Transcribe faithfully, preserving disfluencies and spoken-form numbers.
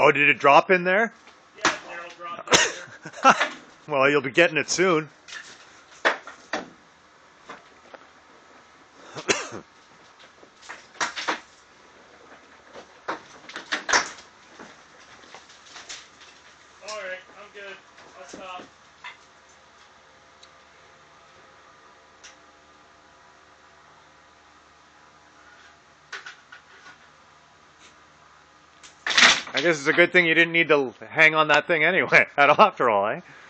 Oh, did it drop in there? Yeah, Daryl dropped it there. Well, you'll be getting it soon. Alright, I'm good. I'll stop. I guess it's a good thing you didn't need to hang on that thing anyway, after all, eh?